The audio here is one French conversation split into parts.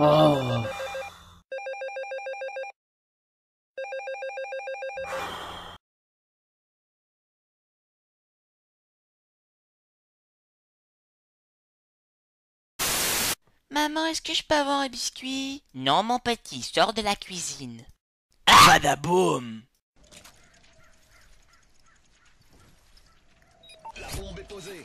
Oh. Maman, est-ce que je peux avoir un biscuit? Non, mon petit, sors de la cuisine. Ah, badaboum! La bombe est posée.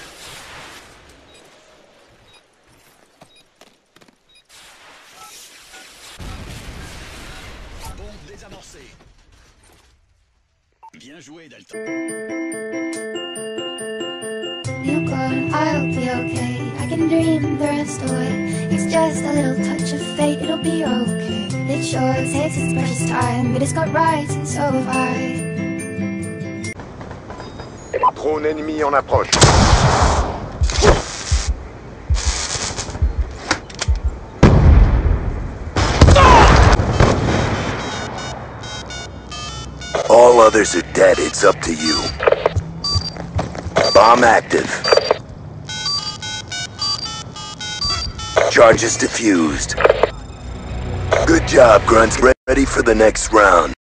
Bombe désamorcée. Bien joué, Dalton. You gone, I'll be okay. I can dream the rest away. It's just a little touch of fate, it'll be okay. It sure takes its precious time, but it's got rights and so have I. Drone ennemi en approche. All others are dead, it's up to you. Bomb active. Charges diffused. Good job, Grunts. Ready for the next round.